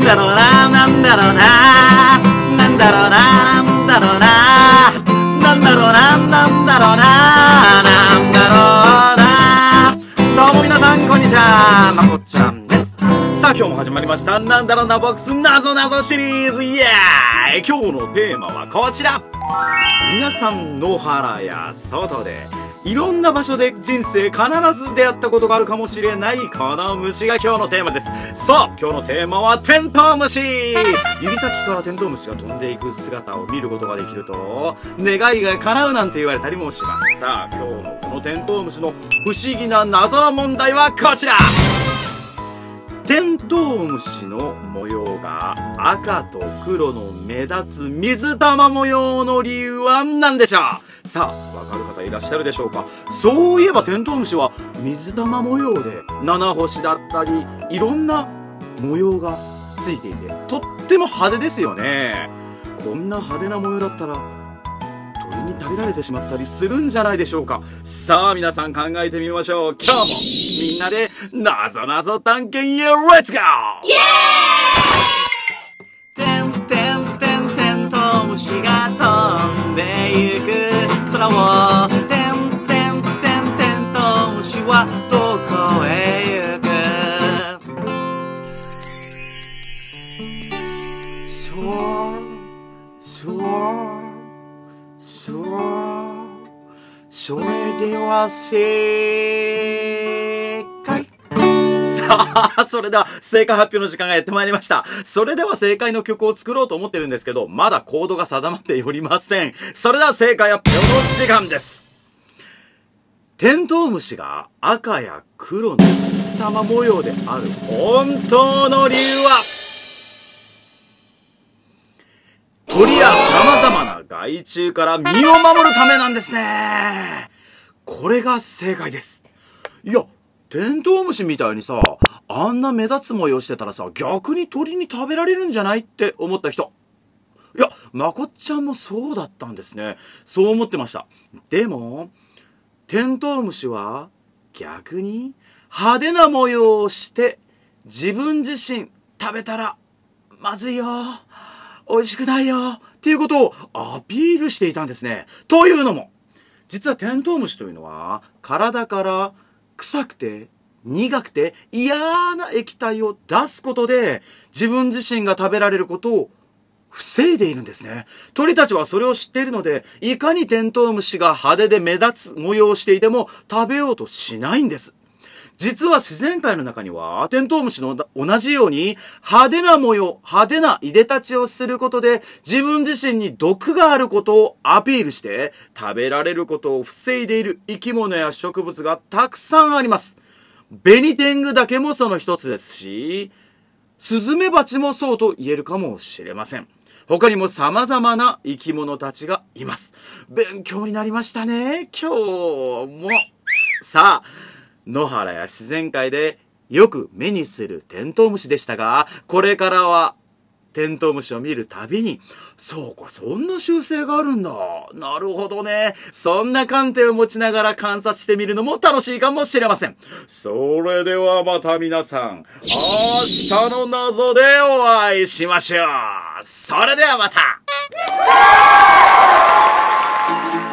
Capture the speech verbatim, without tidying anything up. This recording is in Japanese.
だろうな、なんだろうな、なんだろうな、なんだろうな、なんだろうな、なんだろうな、なんだろうな。どうも皆さんこんにちは、まこっちゃんです。さあ今日も始まりましたなんだろうなボックスなぞなぞシリーズ、イエーイ。今日のテーマはこちら。皆さん野原や外でいろんな場所で人生必ず出会ったことがあるかもしれないこの虫が今日のテーマです。さあ今日のテーマはテントウムシ。指先からテントウムシが飛んでいく姿を見ることができると願いが叶うなんて言われたりもします。さあ今日のこのテントウムシの不思議な謎の問題はこちら。テントウムシの模様が赤と黒の目立つ水玉模様の理由は何でしょう。さあわかる方いらっしゃるでしょうか。そういえばテントウムシは水玉模様で七星だったりいろんな模様がついていてとっても派手ですよね。こんな派手な模様だったら鳥に食べられてしまったりするんじゃないでしょうか。さあ皆さん考えてみましょう。今日もみんなでなぞなぞ探検へレッツゴー。イエーイ。てんてんてんてんとうむしが飛んでゆく空を、てんてんてんてんとうむしはどこへ行く。シュワーシュワーそれでは正解。さあそれでは正解発表の時間がやってまいりました。それでは正解の曲を作ろうと思ってるんですけどまだコードが定まっておりません。それでは正解発表の時間です。テントウムシが赤や黒の水玉模様である本当の理由は鳥や様々な害虫から身を守るためなんですね。これが正解です。いや、テントウムシみたいにさ、あんな目立つ模様してたらさ、逆に鳥に食べられるんじゃないって思った人。いや、まこっちゃんもそうだったんですね。そう思ってました。でも、テントウムシは逆に派手な模様をして自分自身食べたらまずいよ。美味しくないよっていうことをアピールしていたんですね。というのも実はテントウムシというのは体から臭くて苦くて嫌な液体を出すことで自分自身が食べられることを防いでいるんですね。鳥たちはそれを知っているのでいかにテントウムシが派手で目立つ模様をしていても食べようとしないんです。実は自然界の中にはテントウムシの同じように派手な模様、派手ないでたちをすることで自分自身に毒があることをアピールして食べられることを防いでいる生き物や植物がたくさんあります。ベニテングダケもその一つですし、スズメバチもそうと言えるかもしれません。他にも様々な生き物たちがいます。勉強になりましたね、今日も。さあ野原や自然界でよく目にするテントウムシでしたが、これからはテントウムシを見るたびに、そうか、そんな習性があるんだ。なるほどね。そんな観点を持ちながら観察してみるのも楽しいかもしれません。それではまた皆さん、明日の謎でお会いしましょう。それではまた。